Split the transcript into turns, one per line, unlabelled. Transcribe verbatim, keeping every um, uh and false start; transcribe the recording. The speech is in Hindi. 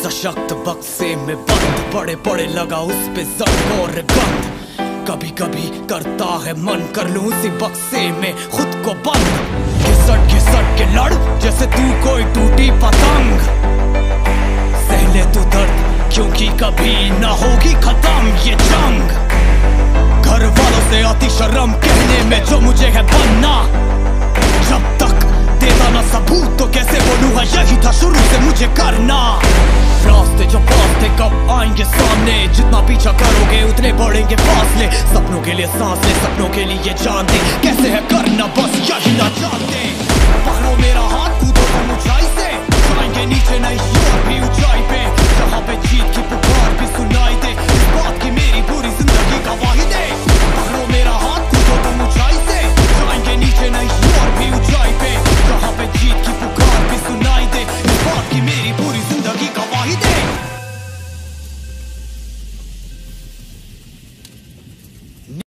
सशक्त बक्से में बंद, बड़े बड़े लगा उस पे जंग और गंध। कभी कभी करता है मन कर लूं उसी बक्से में खुद को बंद। घिसट घिसट के लड़ जैसे तू कोई टूटी पतंग। सहले तू दर्द क्योंकि कभी ना होगी खत्म ये जंग। घर वालों से आती शर्म कहने में जो मुझे है बनना। जब तक देता ना सबूत तो कैसे बोलूं, है यही था शुरू से मुझे करना। रास्ते जो पास थे कब आएंगे सामने, जितना पीछा करोगे उतने बढ़ेंगे फासले। सपनों के लिए सांस ले, सपनों के लिए जान दे, कैसे है करना बस यही ना जानते। पकड़ो मेरा हाथ कूदो तुम ऊंचाई से, जाएंगे नीचे नहीं और भी